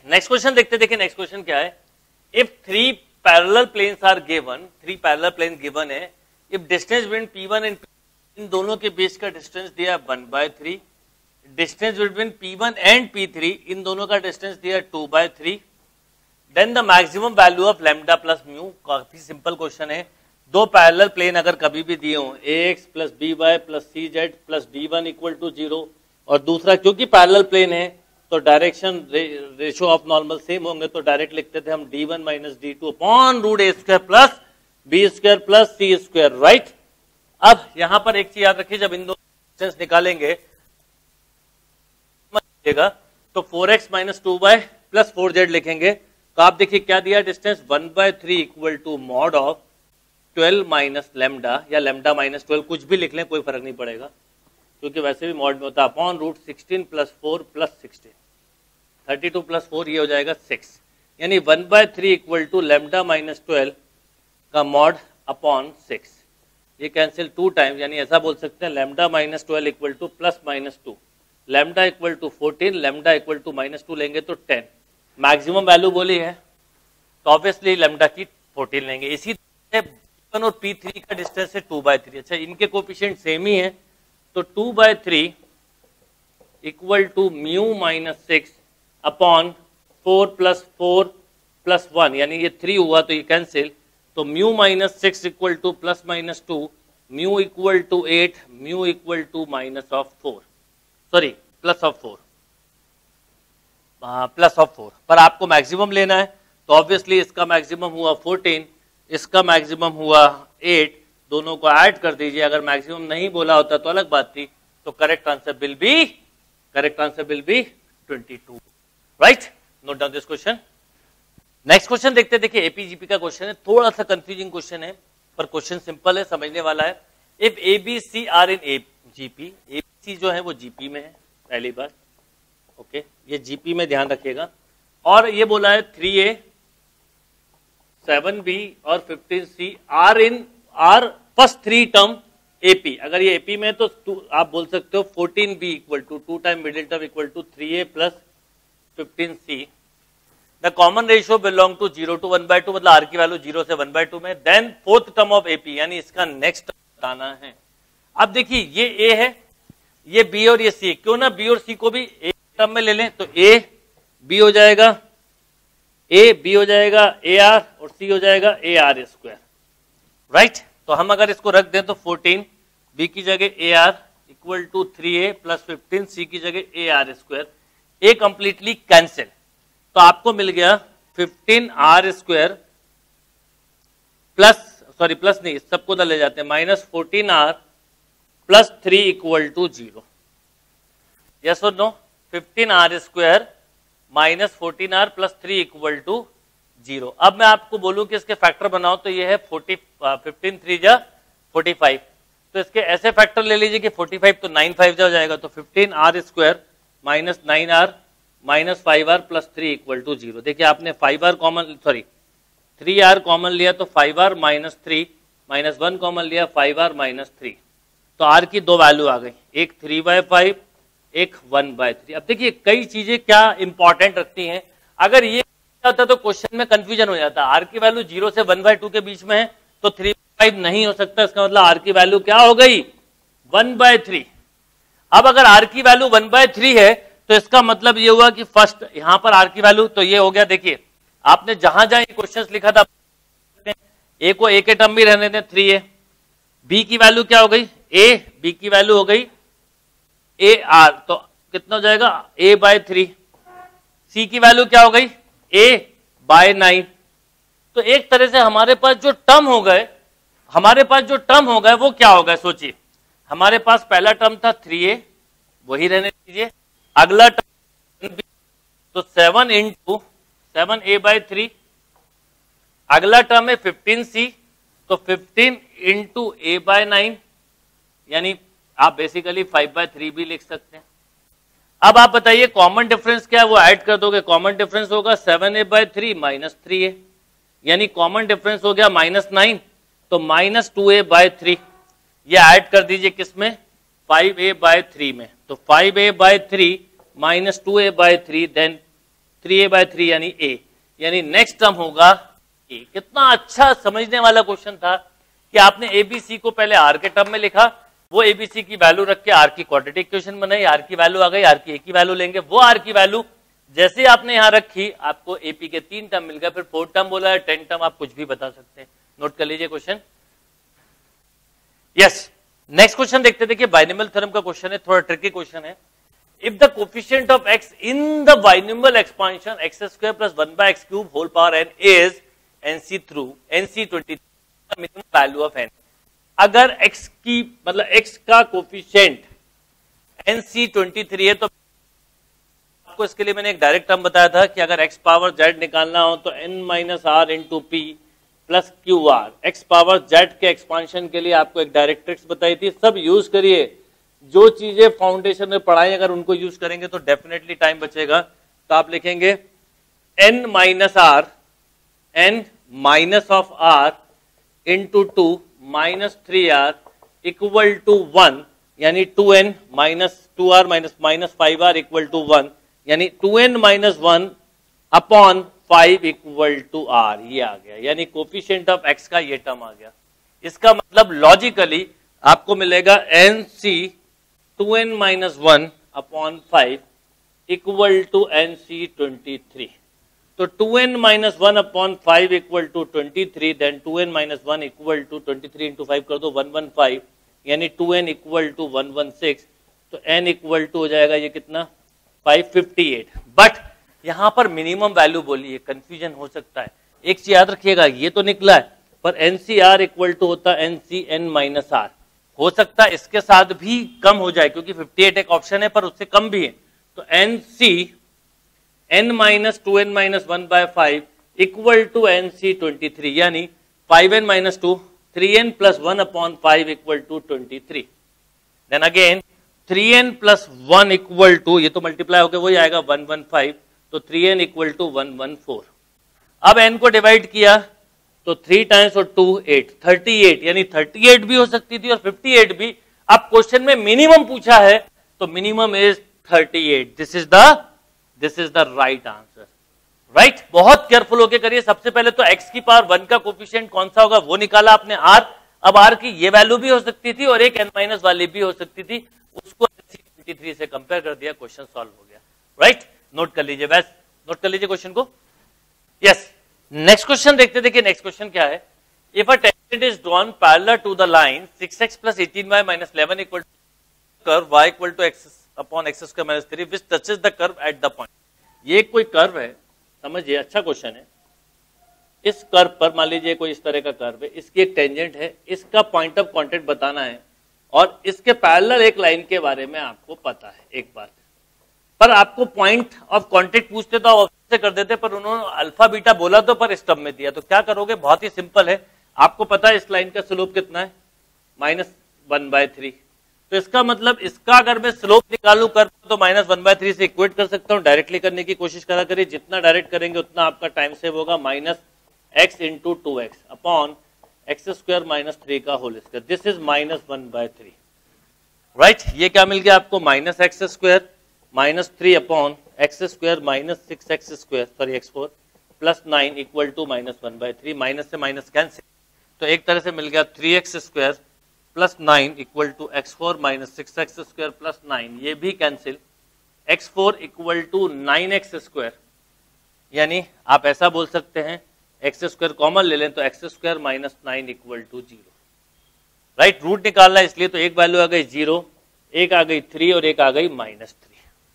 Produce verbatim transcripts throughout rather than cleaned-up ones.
Next question देखते देखिए next question क्या है। If three parallel planes are given, three parallel plane given है, if distance between P one and इन दोनों के बीच का डिस्टेंस दिया one by three, distance between P one and P three इन दोनों का डिस्टेंस दिया two by three, then the maximum value of lambda plus mu. काफी सिंपल क्वेश्चन है। दो पैरेलल प्लेन अगर कभी भी दिए हो a x plus B Y plus c z plus d one equal to zero, और दूसरा क्योंकि पैरेलल प्लेन है तो direction ratio of normal same होंगे, तो डायरेक्ट लिखते थे हम d one minus d two upon root a square plus b square plus c square, right. अब यहां पर एक चीज याद रखिए, जब इन दो डिस्टेंस निकालेंगे तो four x minus two y plus four z लिखेंगे, तो आप देखिए क्या दिया distance one by three equal to mod of twelve minus lambda या लेमडा माइनस ट्वेल्व, कुछ भी लिख लें कोई फर्क नहीं पड़ेगा क्योंकि वैसे भी मॉड में होता है, upon root sixteen plus four plus sixteen, thirty two plus four ये हो जाएगा सिक्स, यानी one by three equal to lambda minus twelve का मॉड अपॉन सिक्स, ये कैंसिल टू टाइम्स, यानी ऐसा बोल सकते हैं lambda minus twelve equal to plus minus two, lambda equal to fourteen, lambda equal to minus two लेंगे तो ten, maximum value बोली है तो ऑब्वियसली लेमडा की फोर्टीन लेंगे। इसी तरह पी वन और पी थ्री का डिस्टेंस है टू बाय थ्री, अच्छा इनके कोफिशिएंट सेम ही है, तो two by three equal to mu minus six upon four plus four plus one, यानी ये थ्री हुआ तो ये कैंसिल, तो mu minus six equal to plus minus two, mu equal to eight, mu equal to minus of four, sorry plus of four, plus of four, पर आपको maximum लेना है तो ऑब्वियसली इसका मैक्सिमम हुआ फोर्टीन, इसका मैक्सिमम हुआ एट, दोनों को ऐड कर दीजिए, अगर मैक्सिमम नहीं बोला होता तो अलग बात थी, तो correct answer will be correct answer will be twenty two, right. Note down this question. Next question देखते, देखिए एपीजीपी का क्वेश्चन है, थोड़ा सा कंफ्यूजिंग क्वेश्चन है पर क्वेश्चन सिंपल है, समझने वाला है। If a b c are in a GP, abc जो है वो जीपी में है पहली बार, ओके ये जीपी में ध्यान रखिएगा, और ये बोला है थ्री ए सेवन बी और fifteen c are in are first three term AP, अगर ये एपी में तो आप बोल सकते हो fourteen b equal to two time middle term equal to three a plus fifteen c, the common ratio belong to zero to one by two, मतलब r की वैल्यू जीरो से वन बाय टू में, then fourth term of AP, यानी इसका next term बताना है। अब देखिए ये ए है, ये बी और ये सी, क्यों ना बी और सी को भी एक टर्म में ले लें, तो ए बी हो जाएगा, ए बी हो जाएगा ए आर और सी हो जाएगा ए आर स्क्वायर, राइट। तो हम अगर इसको रख दें तो फोर्टीन बी की जगह a r equal to three a plus fifteen c की जगह a r square, a completely cancel, तो आपको मिल गया fifteen r square plus, sorry plus नहीं सबको उधर ले जाते हैं, minus fourteen r plus three equal to zero, yes और no, fifteen r square minus fourteen r plus three equal to zero. अब मैं आपको बोलूं कि इसके फैक्टर बनाओ तो ये है फोर्टी फिफ्टीन थ्री जा फोर्टी फाइव, तो इसके ऐसे फैक्टर ले लीजिए कि फोर्टी फाइव तो नाइन फाइव जा हो जाएगा, तो fifteen r square minus nine r minus five r plus three equal to zero. देखिए आपने five r common, sorry three r common लिया तो five r minus three, minus one common लिया फाइव आर माइनस थ्री, तो r की दो value आ गई, एक थ्री बाय फाइव एक वन बाय थ्री। अब देखिए कई चीजें क्या इंपॉर्टेंट रखती हैं, अगर ये होता तो क्वेश्चन में कंफ्यूजन हो जाता, आर की वैल्यू जीरो से वन बाय टू के बीच में है तो थ्री फाइव नहीं हो सकता, इसका मतलब आर की वैल्यू क्या हो गई वन बाय थ्री। अब अगर आर की वैल्यू वन बाय थ्री है तो इसका मतलब ये हुआ कि फर्स्ट यहां पर आर की वैल्यू तो ये हो गया, देखिए आपने जहां जहां ये क्वेश्चन लिखा था ए को ए के टर्म भी रहने दें, थ्री ए, बी की वैल्यू क्या हो गई ए, बी की वैल्यू हो गई ए आर, तो कितना हो जाएगा ए बाय थ्री, सी की वैल्यू क्या हो गई ए बाय नाइन। तो एक तरह से हमारे पास जो टर्म हो गए हमारे पास जो टर्म हो गए वो क्या हो गए, सोचिए हमारे पास पहला टर्म था थ्री ए, वही रहने दीजिए, अगला टर्म तो seven into seven a by three, अगला टर्म है फिफ्टीन सी, तो fifteen into a by nine, यानी आप बेसिकली फाइव बाय थ्री भी लिख सकते हैं। अब आप बताइए कॉमन डिफरेंस क्या है, वो ऐड कर दोगे, कॉमन डिफरेंस होगा seven a by three minus three a, यानी कॉमन डिफरेंस हो गया माइनस नाइन, तो minus two a by three, ये ऐड कर दीजिए किसमें फाइव ए बाय थ्री में, तो five a by three minus two a by three, then three a by three यानी ए, यानी नेक्स्ट टर्म होगा ए। कितना अच्छा समझने वाला क्वेश्चन था कि आपने एबीसी को पहले आर के टर्म में लिखा, वो एबीसी की वैल्यू रख के आर की क्वाड्रेटिक इक्वेशन बनाई, आर की वैल्यू आ गई, आर की ए की वैल्यू लेंगे, वो आर की वैल्यू जैसे आपने यहां रखी आपको एपी के तीन टर्म मिल गए, फिर फोर्थ टर्म बोला है, टेन टर्म, आप कुछ भी बता सकते हैं। नोट कर लीजिए क्वेश्चन। यस, नेक्स्ट क्वेश्चन देखते थे कि बाइनोमियल थ्योरम का क्वेश्चन है, थोड़ा ट्रिकी क्वेश्चन है। If the coefficient of x in the binomial expansion x square plus one by x cube whole power n is nc through nc twenty three minimum value of n। अगर x की मतलब x का coefficient nc twenty three है तो आपको इसके लिए मैंने एक डायरेक्ट टर्म बताया था कि अगर x पावर z निकालना हो तो n minus r into p plus q r. X power z के एक्सपांशन के लिए आपको एक डायरेक्ट ट्रिक्स बताई थी, सब यूज करिए। जो चीजें फाउंडेशन में पढ़ाई अगर उनको यूज करेंगे तो डेफिनेटली टाइम बचेगा। तो आप लिखेंगे n minus r, n minus of r into two minus three r equal to one, यानी two n minus two r minus minus five r equal to one, यानी two n minus one upon five equal to r. ये आ गया, यानी coefficient of x का ये term आ गया। इसका मतलब लॉजिकली आपको मिलेगा n c two n minus one upon five equal to n c twenty three. तो two n minus one upon five equal to twenty three, then two n minus one equal to twenty three into five कर दो one one five, यानी two n equal to one one six. तो n equal to हो जाएगा ये कितना five fifty eight. But यहां पर मिनिमम वैल्यू बोली है, कंफ्यूजन हो सकता है। एक चीज याद रखिएगा, ये तो निकला है पर एनसीआर इक्वल टू होता है एनसी एन माइनस आर। हो सकता है इसके साथ भी कम हो जाए क्योंकि फिफ्टी एट एक ऑप्शन है पर उससे कम भी है। तो n c n minus two n minus one by five equal to n c twenty three, यानी five n minus two three n plus one upon five equal to twenty three. Then again three n plus one equal to, ये तो multiply होकर वही आएगा one one five, तो three n equal to one one four. अब n को divide किया तो थ्री टाइम्स और टू एट, थर्टी एट, यानी थर्टी एट भी हो सकती थी और फिफ्टी एट भी। अब क्वेश्चन में मिनिमम पूछा है तो minimum is thirty eight. This is the this is the right answer. Right, बहुत केयरफुल होके करिए। सबसे पहले तो x की पावर वन का कोफिशिएंट कौन सा होगा वो निकाला आपने r। अब r की ये वैल्यू भी हो सकती थी और एक n माइनस वाली भी हो सकती थी, उसको ट्वेंटी थ्री से कंपेयर कर दिया, क्वेश्चन सॉल्व हो गया। राइट, नोट कर लीजिए, बस नोट कर लीजिए क्वेश्चन को। यस, नेक्स्ट क्वेश्चन देखते थे कि नेक्स्ट क्वेश्चन क्या है। If a tangent is drawn parallel to the line six x plus eighteen y minus eleven equal to curve y equal to x upon x square minus three which touches the curve at the point. ये कोई curve है, समझिए, अच्छा question है। इस curve पर मान लीजिए कोई इस तरह का कर्व है, इसकी एक टेंजेंट है, इसका पॉइंट ऑफ कांटेक्ट बताना है और इसके पैरेलल एक लाइन के बारे में आपको पता है एक बार, पर आपको पॉइंट ऑफ कांटेक्ट पूछते तो आप से कर देते, पर उन्होंने अल्फा बीटा बोला तो पर स्टब में दिया। तो क्या करोगे, बहुत ही सिंपल है। आपको पता है इस लाइन का स्लोप कितना है, माइनस वन बाय थ्री। तो इसका मतलब इसका अगर मैं स्लोप निकालू कर तो माइनस वन बाय थ्री से इक्वेट कर सकता हूं। डायरेक्टली करने की कोशिश करा करिए, जितना डायरेक्ट करेंगे उतना आपका टाइम सेव होगा। Minus x into two x upon x square minus three का whole square, this is minus one by three. Right, ये क्या मिल गया आपको, minus x square minus three upon x square minus six x square sorry x four plus nine equal to minus one by three. Minus से minus cancel, तो एक तरह से मिल गया three x square plus nine equal to x four minus six x square plus nine, ये भी cancel. X four equal to nine x square, यानी आप ऐसा बोल सकते हैं एक्स स्क्वायर कॉमन ले लें तो x square minus nine equal to zero. Right, root निकालना है इसलिए तो एक वैल्यू आ गई जीरो, एक आ गई थ्री और एक आ गई माइनस थ्री।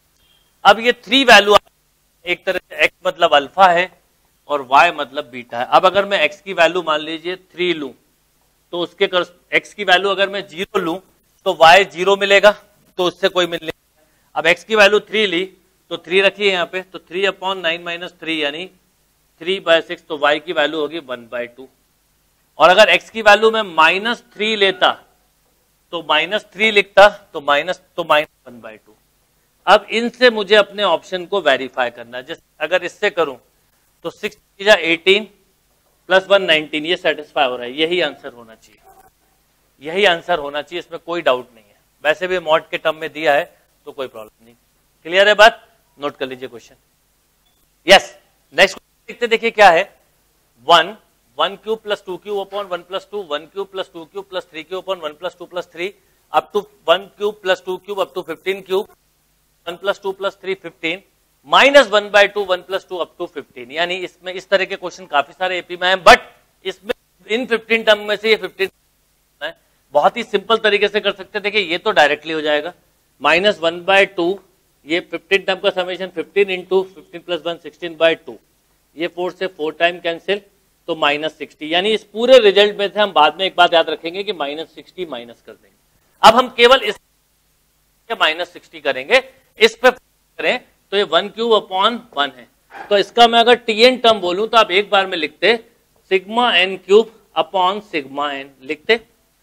अब ये थ्री वैल्यू एक तरह से x मतलब अल्फा है और y मतलब बीटा है। अब अगर मैं x की वैल्यू मान लीजिए थ्री लूं तो उसके कर x की वैल्यू अगर मैं जीरो लूं तो y जीरो मिलेगा, तो उससे कोई मिल नहीं। अब x की वैल्यू थ्री ली तो थ्री रखिए यहाँ पे, तो three upon nine minus three यानी थ्री बाय सिक्स, तो y की वैल्यू होगी वन बाय टू। और अगर x की वैल्यू मैं माइनस थ्री लेता तो माइनस थ्री लिखता तो माइनस तो माइनस वन बाय टू। अब इनसे मुझे अपने ऑप्शन को वेरीफाई करना है। जैसे अगर इससे करूं तो सिक्स या एटीन प्लस वन नाइनटीन, ये सेटिस्फाई हो रहा है, यही आंसर होना चाहिए, यही आंसर होना चाहिए, इसमें कोई डाउट नहीं है। वैसे भी मॉड के टर्म में दिया है तो कोई प्रॉब्लम नहीं। क्लियर है बात, नोट कर लीजिए क्वेश्चन। यस, नेक्स्ट देखते देखिए क्या है, one one cube plus two cube upon one plus two, one cube plus two cube plus three cube upon one plus two plus three, up to one cube plus two cube up to fifteen cube, one plus two plus three fifteen, minus one by two one plus two up to fifteen. यानी इसमें इस तरह के question काफी सारे AP में हैं, but इसमें इन फिफ्टीन टर्म में से ये फिफ्टीन है, बहुत ही सिंपल तरीके से कर सकते हैं। देखिए ये तो डायरेक्टली हो जाएगा, माइनस वन बाय टू, ये फिफ्टीन टर्म का summation fifteen into fifteen plus one sixteen by two, ये फोर से फोर टाइम कैंसिल, तो माइनस सिक्सटी। यानी इस पूरे रिजल्ट में से हम बाद में एक बात याद रखेंगे कि माइनस सिक्सटी माइनस कर देंगे। अब हम केवल इस माइनस सिक्सटी करेंगे, इस पे करें तो ये वन क्यूब अपॉन वन है, तो इसका मैं अगर टी एन टर्म बोलूं तो आप एक बार में लिखते sigma n cube upon sigma n लिखते,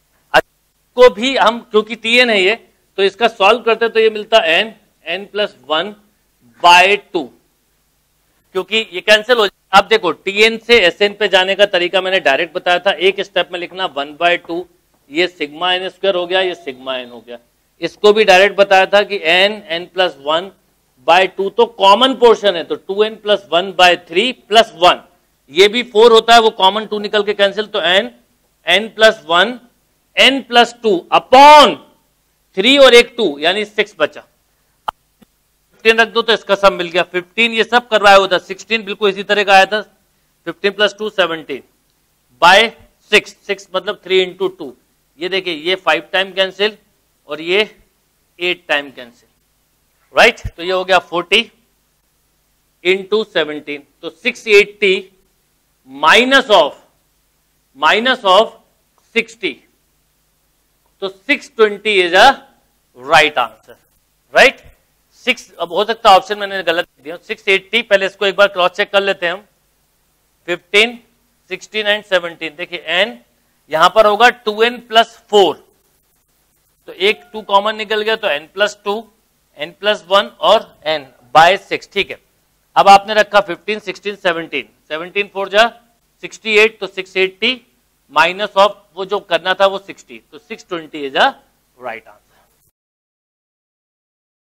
को भी हम क्योंकि टी एन है ये, तो इसका सॉल्व करते तो ये मिलता n n plus one by two, क्योंकि ये कैंसिल हो जाए। अब देखो टी एन से एस एन पे जाने का तरीका मैंने डायरेक्ट बताया था, एक स्टेप में लिखना वन बाय टू, ये सिग्मा एन स्क्वायर हो गया, ये सिग्मा एन हो गया। इसको भी डायरेक्ट बताया था कि n n plus one by two, तो कॉमन पोर्शन है, तो two n plus one by three plus one, ये भी फोर होता है, वो कॉमन टू निकल के कैंसिल, तो n n plus one n plus two upon three और एक टू, यानी सिक्स बचा। फिफ्टीन रख दो तो इसका सब मिल गया, फिफ्टीन ये सब करवाया हुआ था, सिक्सटीन बिल्कुल इसी तरह का आया था, fifteen plus two seventeen by six, six मतलब थ्री इंटू टू, ये देखिए ये फाइव टाइम कैंसिल और ये एट टाइम कैंसिल, राइट, तो ये हो गया फोर्टी इंटू सेवनटीन, तो six eighty minus of minus of sixty, तो six twenty is a right answer, right. Six, अब हो सकता है ऑप्शन मैंने गलत दिया, सिक्स एट्टी, पहले इसको एक बार क्रॉस चेक कर लेते हैं हम, फिफ्टीन सिक्सटीन एंड सेवनटीन, देखिए एन यहां पर होगा टू एन प्लस फोर, तो एक टू कॉमन निकल गया, तो n plus two, n plus one और एन बाय सिक्स, ठीक है। अब आपने रखा fifteen sixteen seventeen, seventeen four जा सिक्सटी एट, तो सिक्स एट्टी माइनस ऑफ वो जो करना था वो सिक्सटी, तो six twenty is a right answer.